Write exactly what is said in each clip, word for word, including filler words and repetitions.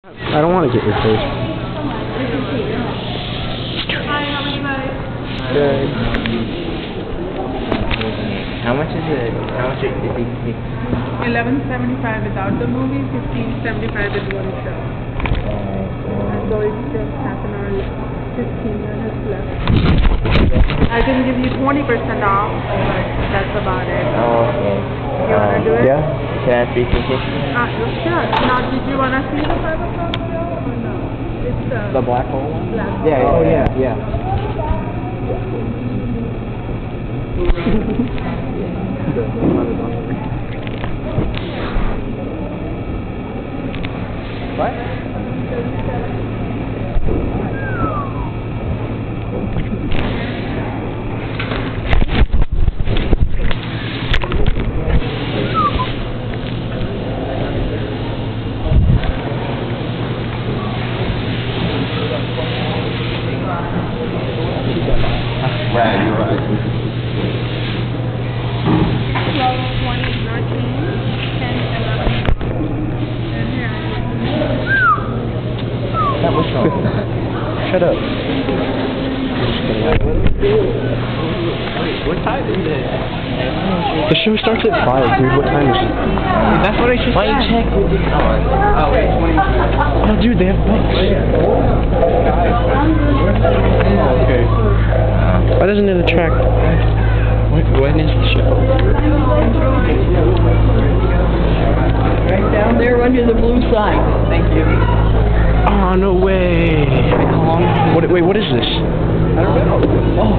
I don't want to get your face. Hi, how are you guys? Good. How much is it? How much is it? eleven seventy-five without the movie, fifteen seventy-five with one show. And so it's just half an hour left, fifteen minutes left. I can give you twenty percent off, but that's about it. Oh, okay. You wanna do it? Yeah. Can I see tickets? Uh, sure. Now, did you wanna see the five o'clock show or no? It's uh, The black hole one? black. Yeah, oh yeah, yeah. What? Yeah, you're right. twelve, twenty, nineteen, ten, eleven. And here. That was wrong. Shut up. What time is it? The show starts at five, dude. What time is it? That's what I should Why you check with the hour? Oh, wait, twenty. Oh, dude, they have books. Okay. Why doesn't it attract? What, when is the show? Right down there under the blue sign. Thank you. Oh, no way. What, wait, what is this? I don't know.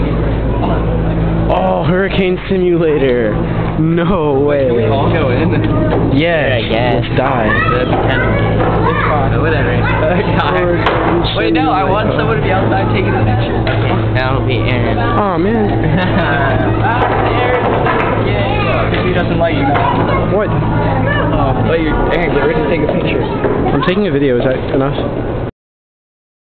Oh, Hurricane Simulator. No way. Can we all go in? Yes. Yeah, I guess. Let's die. It's fine. Whatever. Wait, no, I want someone to be outside taking a picture. Okay, that'll be Aaron. Oh, man. Aaron! Yay! Because he doesn't like you now. What? Oh, but you're, Aaron, get ready to take a picture. I'm taking a video. Is that enough?